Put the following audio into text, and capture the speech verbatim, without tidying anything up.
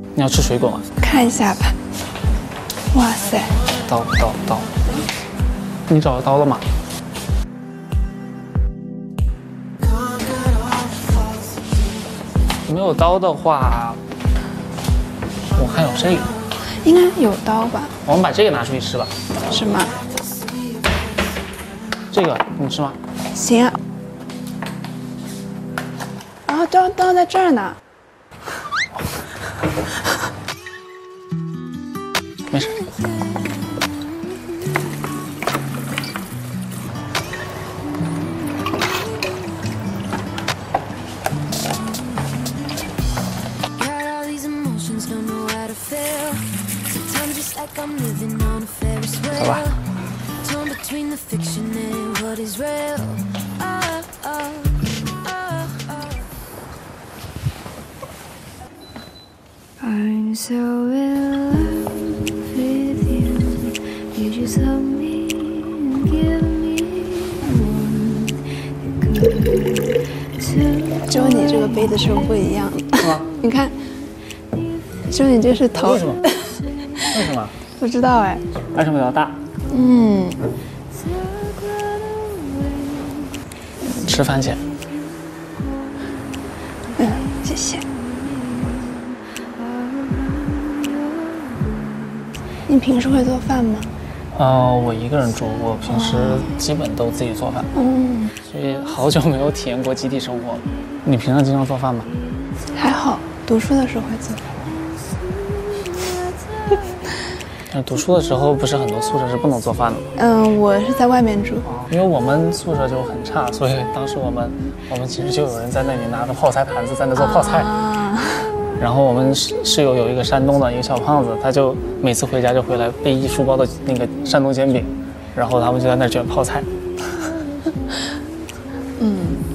你要吃水果吗？ 看一下吧。哇塞！ 刀刀刀，你找到刀了吗？没有刀的话，我还有这个。 应该有刀吧？ 我们把这个拿出去吃吧。 什么？ 这个你吃吗？ 行啊。然后刀刀在这儿呢。 没事。走吧。 I'm so in love with you. You just help me and give me one good to. 只有你这个杯子是不一样的。 是吗？ 你看，只有你这是头。 为什么？为什么？ 不知道哎。 为什么比较大？ 嗯。 吃番茄。 嗯，谢谢。你平时会做饭吗？ 呃，我一个人住，我平时基本都自己做饭。 嗯。 所以好久没有体验过集体生活了。你平常经常做饭吗？ 还好，读书的时候会做。 但读书的时候不是很多宿舍是不能做饭的吗？ 嗯，我是在外面住。 因为我们宿舍就很差，所以当时我们我们其实就有人在那里拿着泡菜坛子在那做泡菜。啊、然后我们室友有一个山东的一个小胖子，他就每次回家就回来背一书包的那个山东煎饼，然后他们就在那儿卷泡菜。 嗯。